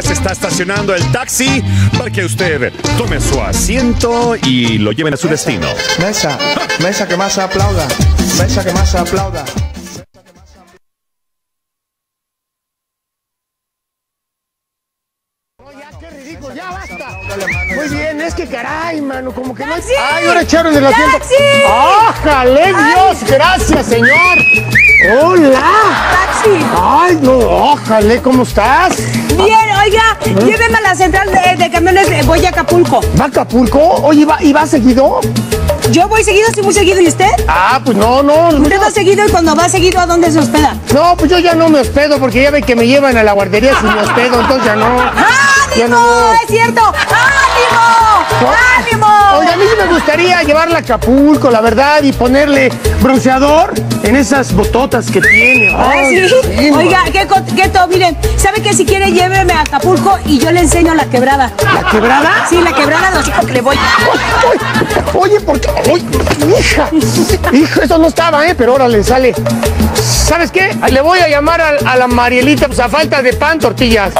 Ya se está estacionando el taxi para que usted tome su asiento y lo lleven a su destino. Mesa, mesa que más se aplauda. Mesa que más se aplauda. ¡Qué ridículo! ¡Ya basta! Muy bien, es que caray, mano, como que no hay... ¡Taxi! ¡Ay, ahora echaron el asiento! ¡Taxi! ¡Ájale, Dios! ¡Gracias, señor! ¡Hola! ¡Taxi! ¡Ay, no! ¡Ójale! ¿Cómo estás? Bien, oiga, lléveme a la central de camiones, voy a Acapulco. ¿Va a Acapulco? Oye, ¿y va seguido? Yo voy seguido, sí, muy seguido, ¿y usted? Ah, pues no. ¿Usted va seguido y cuando va seguido a dónde se hospeda? No, pues yo ya no me hospedo porque ya ve que me llevan a la guardería si me hospedo, entonces ya no. Ya ¡Ánimo! no. ¡Es cierto! ¡Ánimo! ¡Ánimo! Oye, a mí sí me gustaría llevarla a Acapulco, la verdad, y ponerle bronceador en esas bototas que tiene. Ay, ¿sí? Oiga, miren, ¿sabe que si quiere lléveme a Acapulco y yo le enseño la quebrada? ¿La quebrada? Sí, la quebrada de los hijos que le voy. Oye, ¿por qué? Oye, hija, eso no estaba, pero ahora le sale. ¿Sabes qué? Le voy a llamar a la Marielita, pues a falta de pan, tortillas.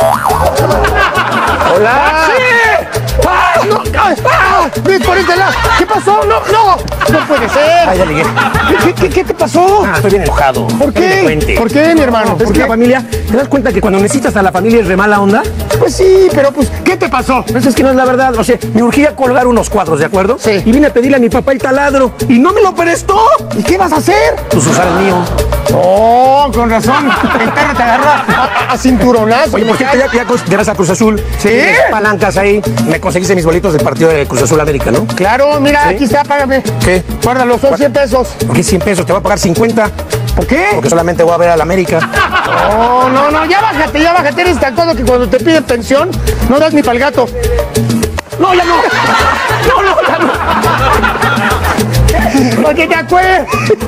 Hola. ¡Sí! ¡Ah! ¡No! ¡Ah! ¡Ven por este lado! ¿Qué pasó? ¡No puede ser! Ah, ya llegué. ¿Qué te pasó? Estoy bien enojado. ¿Por qué? ¿Por qué, mi hermano? Es ¿Por que la qué? familia, ¿te das cuenta que cuando necesitas a la familia es re mala onda? Pues sí, pero pues, ¿qué te pasó? Pues es que no es la verdad. O sea, me urgía colgar unos cuadros, ¿de acuerdo? Sí. Y vine a pedirle a mi papá el taladro y no me lo prestó. ¿Y qué vas a hacer? Pues usar el mío. Oh, con razón. El perro te agarró a cinturonazo. Oye, por cierto, ya gracias a Cruz Azul. ¿Sí? Tienes palancas ahí. Me conseguiste mis bolitos del partido de Cruz Azul América, ¿no? Claro, mira, ¿Sí? aquí está, págame. ¿Qué? Guárdalo, son 100 pesos. ¿Por qué 100 pesos? Te voy a pagar 50. ¿Por qué? Porque solamente voy a ver a la América. No, ya bájate. Eres tan todo que cuando te piden pensión, no das ni para el gato. No, ya no. Ya no. Oye, te acuerdas.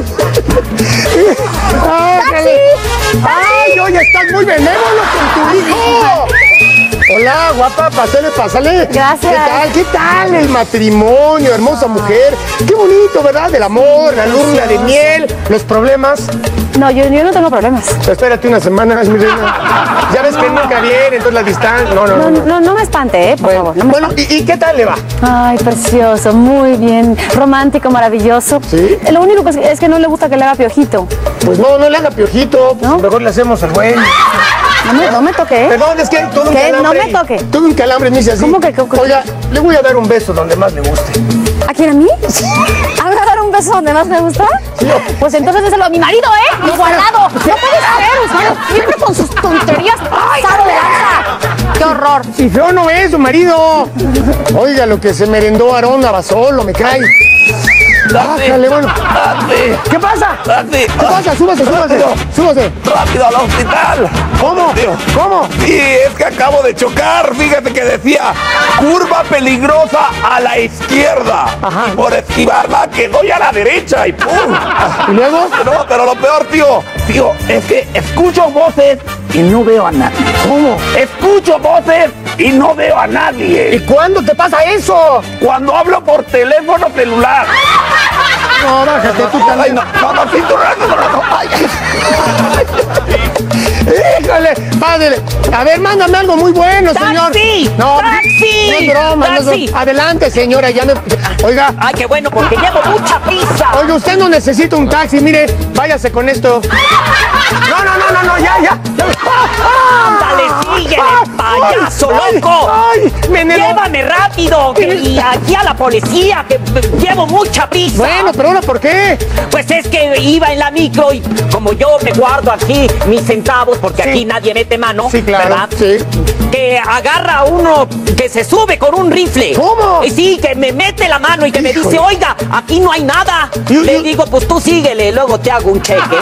¡Ay, oye, estás muy benévolo con tu hijo! Hola, guapa, pásale. Gracias. ¿Qué tal el matrimonio? Hermosa mujer. Qué bonito, ¿verdad? El amor, la luna de miel, los problemas. No, yo no tengo problemas. Espérate una semana, mi reina. Ya ves que nunca viene, entonces la distancia. No me espante, por favor. No me Bueno, ¿y qué tal le va? Ay, precioso, muy bien, romántico, maravilloso. ¿Sí? Lo único es que no le gusta que le haga piojito. Pues no le haga piojito. ¿No? Mejor le hacemos el buen. No me toque, ¿eh? Perdón, es que tuve un ¿Qué? calambre. No me toque. Tuve un calambre, me dice así. ¿Cómo que? Oiga, le voy a dar un beso donde más le guste. ¿A quién, a mí? ¿A mí me va a dar un beso donde más me gusta? Pues entonces déselo a mi marido, ¿eh? Igualado. No puede ser, usted siempre con sus tonterías. ¡Pasado de lanza! ¡Qué horror! Y feo no es su marido. Oiga, lo que se merendó Aarón Navasolo, me cae. Bájale, bueno. ¿Qué pasa? ¿Qué pasa? Súbase. ¡Rápido al hospital! ¿Cómo? ¿Cómo? Sí, es que acabo de chocar. Fíjate que decía curva peligrosa a la izquierda. Ajá. Y por esquivarla que doy a la derecha y ¡pum! ¿Y luego? No, pero lo peor, tío, es que escucho voces y no veo a nadie. ¿Cómo? Escucho voces y no veo a ¿Y nadie. cuándo te pasa eso? Cuando hablo por teléfono celular. No, bájate tú Ay, también. no, cinturón. Ay. ¡Híjole! Padre, a ver, mándame algo muy bueno, señor. ¡Taxi! No, ¡Taxi! no es broma, no es ¡Taxi! broma. Adelante, señora, ya me... Oiga, Ay, qué bueno, porque llevo mucha prisa. oiga, usted no necesita un taxi, mire, váyase con esto. No, ya. Ándale, síguele, payaso loco. ¡Ay! Llévame rápido, y aquí a la policía, que llevo mucha prisa. Bueno, pero ahora, ¿por qué? Pues es que iba en la micro y como yo me guardo aquí mis centavos, porque Sí. aquí nadie mete mano, Sí, claro, ¿verdad? sí. Que agarra a uno que se sube con un rifle. ¿Cómo? Y sí, que me mete la mano y que me Híjole. dice, oiga, aquí no hay nada. Le digo, pues tú síguele, luego te hago un cheque.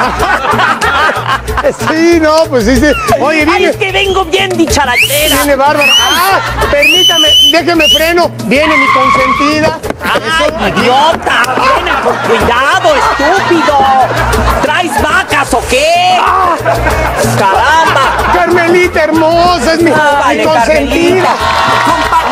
Sí, no, pues sí. Oye, Ay, viene... es que vengo bien dicharachera. Viene bárbaro. Permítame, déjeme freno. Viene mi consentida. ¡Ay, idiota! ¡Viene con cuidado, estúpido! ¿Traes vacas o qué? ¡Caramba! Carmelita hermosa, es mi Vale, consentida. Carmelita. Compa,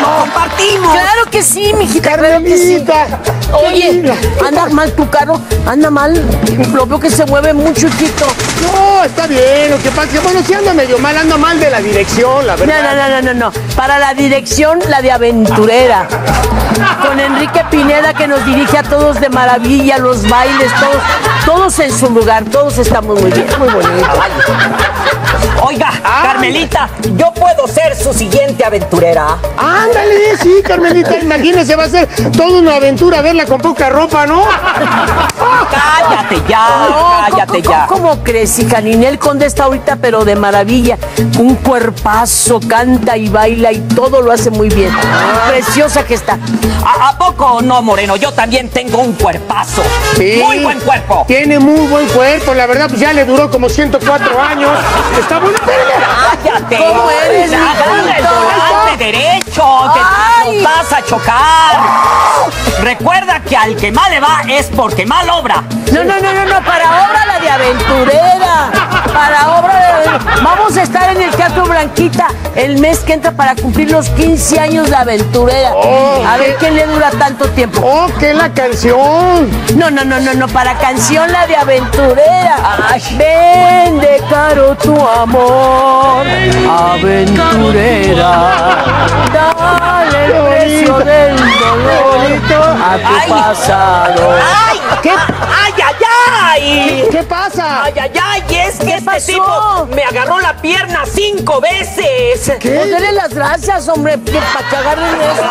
compartimos. Claro que sí, mijita, claro que sí. Oye, anda mal tu carro, anda mal. Lo veo que se mueve mucho, hijito. No, está bien. Lo que pasa es que, bueno, sí anda medio mal, anda mal de la dirección, la verdad. No. Para la dirección, la de aventurera. Con Enrique Pineda, que nos dirige a todos de maravilla, los bailes, todos en su lugar, todos estamos muy bien, muy bonitos. Oiga, Carmelita, yo puedo ser su siguiente aventurera. Ándale, sí, Carmelita, imagínese, va a ser toda una aventura verla con poca ropa, ¿no? Cállate ya. ¿Cómo crees, hija? Ninel Conde está ahorita, pero de maravilla. Un cuerpazo, canta y baila y todo lo hace muy bien. Preciosa que está. ¿A poco no, Moreno? Yo también tengo un cuerpazo. Sí, muy buen cuerpo. Tiene muy buen cuerpo, la verdad, pues ya le duró como 104 años. Está bueno. ¡Cállate! ¿Cómo eres, agarra el volante derecho, que nos vas a chocar. Recuerda que al que mal le va es porque mal obra. No, para obra la de aventurera. Para obra de aventurera. Vamos a estar en el Teatro Blanquita el mes que entra para cumplir los 15 años de aventurera. A ver quién le dura tanto tiempo. ¡Oh, qué la canción! No, para canción la de aventurera. Vende caro tu amor, aventurera. Dale el precio del dolor a tu pasado. ¡Ay! ¿Qué? ¡Ay! ¿Qué pasa? ¡Ay! Es que este tipo me agarró la pierna 5 veces. ¿Qué? Pues dele las gracias, hombre, para que agarren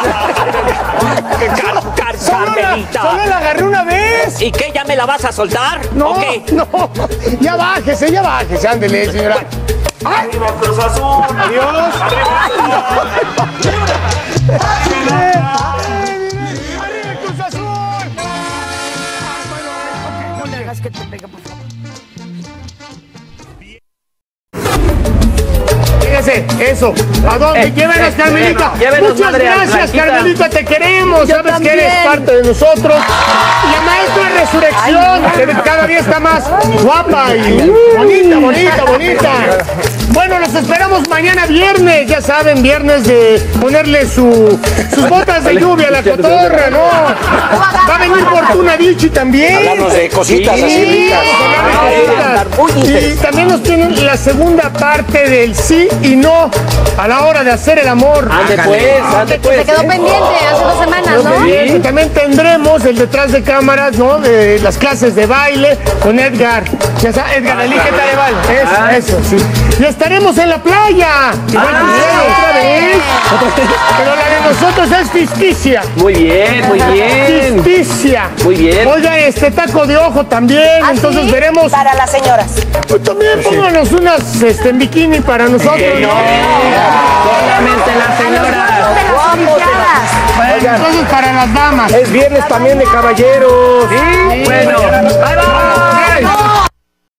eso. Carmelita. Solo la agarré una vez. ¿Y qué? ¿Ya me la vas a soltar? No, ¿O qué? no. Ya bájese, ándele, señora. ¡Ay! ¡Arriba Cruz Azul! ¡Adiós! No le hagas que te pegue, por favor. Fíjese, eso. ¿A dónde? Llévenos, Carmelita. Llévenos, Muchas madre, gracias, Blanquita. Carmelita, te queremos. Yo Sabes también. que eres parte de nosotros. Y la maestra de Resurrección, que cada día está más guapa y bonita. Bueno, los esperamos mañana viernes. Ya saben, viernes de ponerle sus botas de lluvia a la cotorra, ¿no? Va a venir Fortuna Dicci también. Hablamos de cositas así Sí, ricas. vamos a hablar de cositas. Y también nos tienen la segunda parte del sí y no a la hora de hacer el amor. Ande pues. Se quedó pendiente hace 2 semanas, ¿no? Y también tendremos el detrás de cámaras, ¿no? De las clases de baile con Edgar. Ya está, Edgar, el ¿qué tal de baile? Eso, sí. Y estaremos en la playa. Igual que ustedes, otra vez. Pero la de nosotros es ficticia. Muy bien. Ficticia. Muy bien. Oiga, taco de ojo también. ¿Ah, Entonces sí? veremos. Para las señoras. Pues también pónganos unas en bikini para nosotros. ¿No? Solamente las señoras. Entonces para las damas. Es viernes también de caballeros. Sí,